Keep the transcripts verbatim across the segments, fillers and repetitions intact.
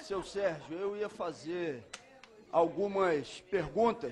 Seu Sérgio, eu ia fazer algumas perguntas.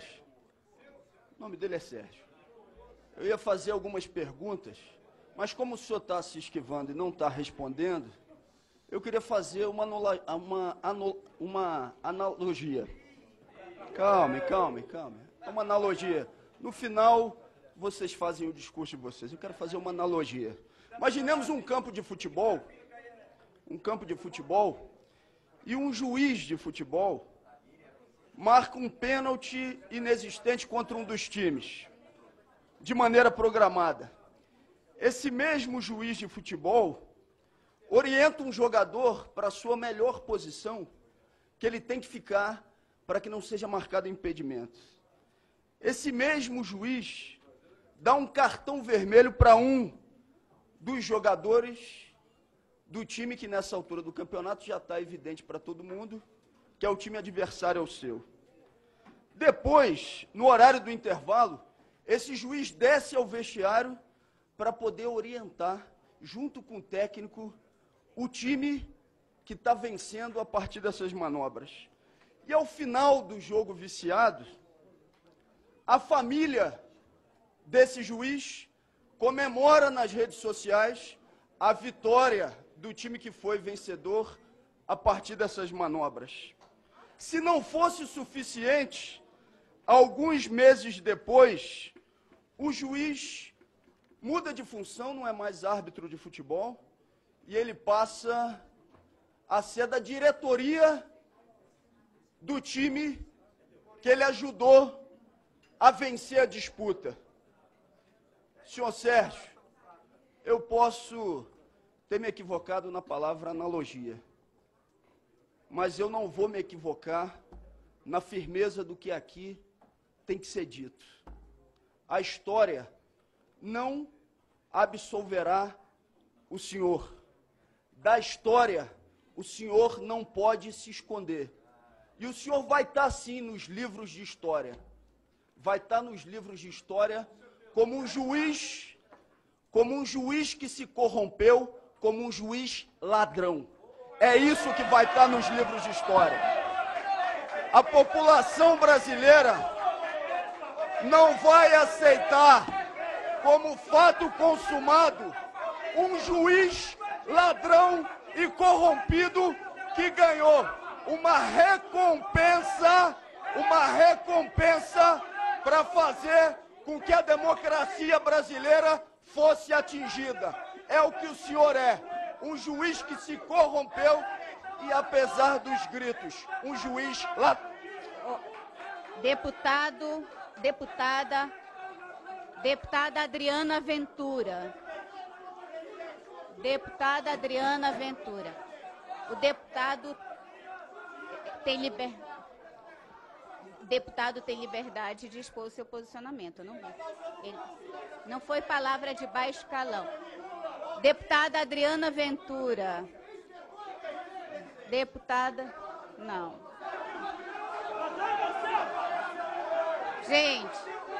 O nome dele é Sérgio. Eu ia fazer algumas perguntas, mas como o senhor está se esquivando e não está respondendo, eu queria fazer uma, anula, uma, anul, uma analogia. Calme, calme, calme. Uma analogia. No final, vocês fazem o discurso de vocês. Eu quero fazer uma analogia. Imaginemos um campo de futebol, um campo de futebol, e um juiz de futebol marca um pênalti inexistente contra um dos times, de maneira programada. Esse mesmo juiz de futebol orienta um jogador para a sua melhor posição, que ele tem que ficar para que não seja marcado impedimento. Esse mesmo juiz dá um cartão vermelho para um dos jogadores do time que nessa altura do campeonato já está evidente para todo mundo, que é o time adversário ao seu. Depois, no horário do intervalo, esse juiz desce ao vestiário para poder orientar, junto com o técnico, o time que está vencendo a partir dessas manobras. E ao final do jogo viciado, a família desse juiz comemora nas redes sociais a vitória do time que foi vencedor a partir dessas manobras. Se não fosse suficiente, alguns meses depois, o juiz muda de função, não é mais árbitro de futebol, e ele passa a ser da diretoria do time que ele ajudou a vencer a disputa. Senhor Sérgio, eu posso ter me equivocado na palavra analogia, mas eu não vou me equivocar na firmeza do que aqui tem que ser dito. A história não absolverá o senhor. Da história, o senhor não pode se esconder. E o senhor vai estar, sim, nos livros de história. Vai estar nos livros de história como um juiz, como um juiz que se corrompeu, como um juiz ladrão. É isso que vai estar nos livros de história. A população brasileira não vai aceitar como fato consumado um juiz ladrão e corrompido que ganhou uma recompensa, uma recompensa para fazer com que a democracia brasileira fosse atingida. É o que o senhor é, um juiz que se corrompeu e, apesar dos gritos, um juiz lá... Deputado, deputada, deputada Adriana Ventura. Deputada Adriana Ventura. O deputado tem liber... deputado tem liberdade de expor o seu posicionamento, não vi. Ele... Não foi palavra de baixo escalão. Deputada Adriana Ventura. Deputada... Não. Gente.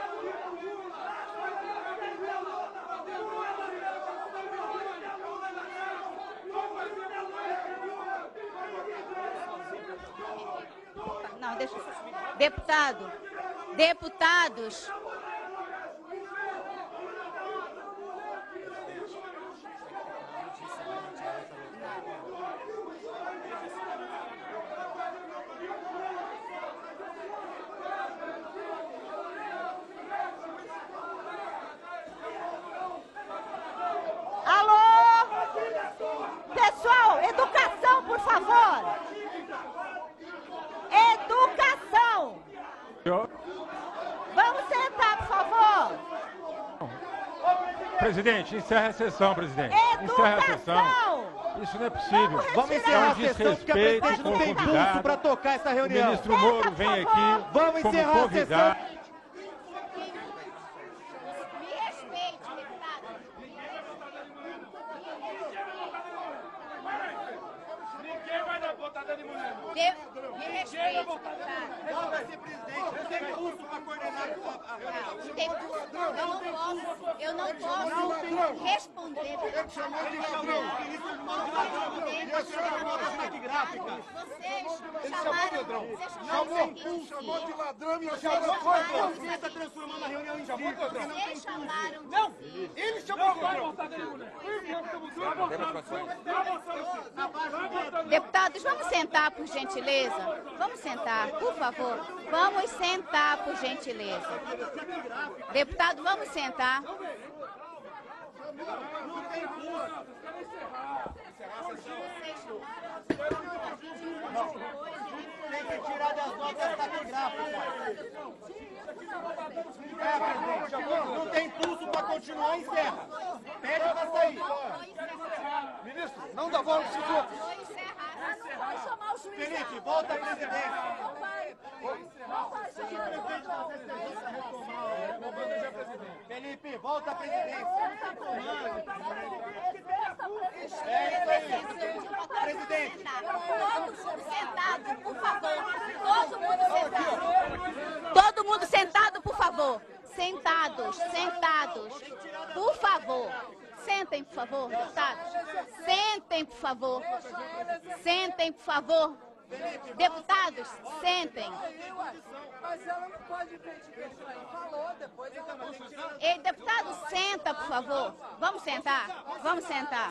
Não, deixa eu... Deputado. Deputados... Pessoal, educação, por favor. Educação. Vamos sentar, por favor. Presidente, encerra a sessão, presidente. Educação. Encerra a sessão. Isso não é possível. Vamos, Vamos encerrar É um a sessão porque a desrespeito presidente com não o tem pulso convidado. para tocar essa O reunião. ministro Moro vem aqui Vamos como encerrar a convidado. sessão. Me respeite, deputado. Ninguém vai dar botada de mulher. De... Me respeite, deputado. Volta a ser presidente. Não tem pulso para coordenar a reunião. Não tem pulso. Eu não posso, eu não posso responder. Ele chamou de ladrão. telegráfica. Vocês Ele chamou de chamaram... ladrão. Vocês Chamou, chamaram chamou de ladrão e eu Vocês chamou de chamaram... ladrão. Você está transformando a reunião em circo, porque não tem Vocês chamaram... Não, ele chamou de ladrão. Deputados, vamos sentar, por gentileza. Vamos sentar, por favor. Vamos sentar, por gentileza. Deputado, vamos sentar. Tem que tirar das notas taquigráficas. É, presidente, chamou. Não tem pulso para continuar, encerra. Pede para sair. Ministro, não dá bola para os outros. Felipe, volta à presidência. Felipe, volta à presidência. É isso aí. Presidente. Todo mundo sentado, por favor. Todo mundo sentado. Todo mundo sentado, por favor. Sentados, sentados. Por favor. Sentem, por favor, deputados. Sentem, por favor. Sentem, por favor. Deputados, sentem. Mas ela não pode impedir isso aí. Falou, depois ela vai tirar. Ei, deputado, senta, por favor. Vamos sentar? Vamos sentar.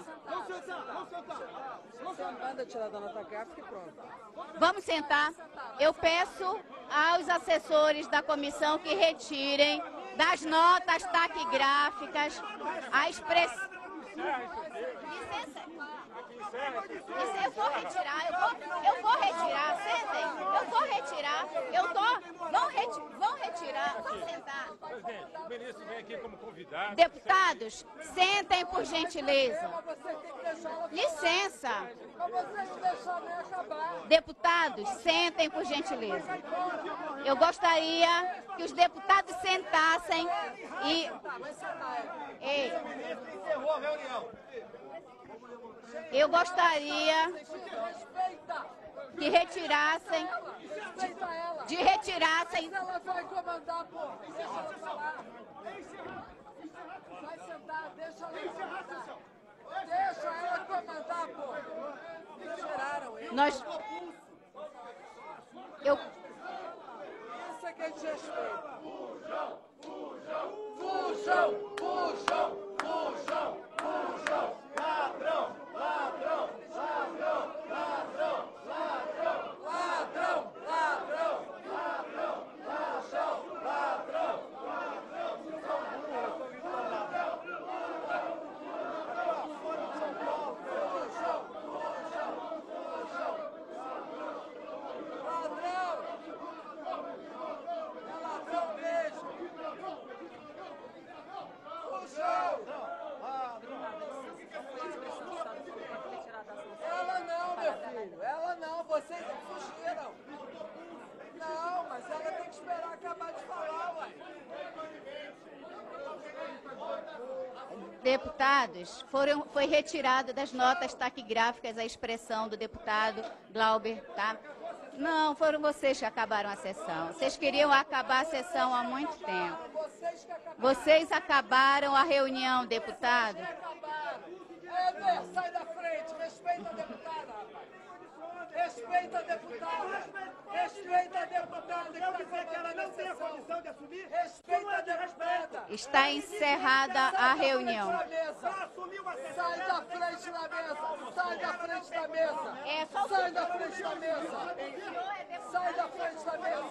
Você manda tirar da nota gráfica e pronto. Vamos sentar. Eu peço aos assessores da comissão que retirem das notas taquigráficas a expressão. Licença. Isso eu vou retirar, eu vou, eu vou retirar, sentem, eu vou retirar, eu tô, vão, reti, vão retirar, vão sentar. Presidente, o ministro vem aqui como convidado. Deputados, sentem por gentileza. Você tem que deixar ela Licença. Mas vocês deixam nem acabar. Deputados, sentem por gentileza. Eu gostaria que os deputados sentassem e... Ei, Encerrou a reunião. eu gostaria que retirassem, Respeita ela. de retirassem... Ela vai comandar, pô. Deixa ela falar. Vai sentar, deixa ela comandar. Deixa ela comandar, pô. Tiraram ele. Nós... Eu... Isso é que é desrespeito. Fujam, fujam, fujam, fujam, fujam, fujam. Ladrão, ladrão, ladrão, ladrão, ladrão, ladrão, ladrão, ladrão, ladrão, ladrão, ela não, meu filho, ela não, vocês fugiram. Não, mas ela tem que esperar acabar de falar, ué. Deputados, foram, foi retirada das notas taquigráficas a expressão do deputado Glauber, tá? Não, foram vocês que acabaram a sessão. Vocês queriam acabar a sessão há muito tempo. Vocês acabaram a reunião, deputado. Éder, sai da frente, respeita a deputada, rapaz. Respeita a deputada. Respeita a deputada. Quer dizer que ela não tem a condição de assumir? Respeita a deputada. Está encerrada a reunião. Sai da frente da mesa. Sai da frente da mesa. É, só o Sai da frente da mesa. Sai da frente da mesa.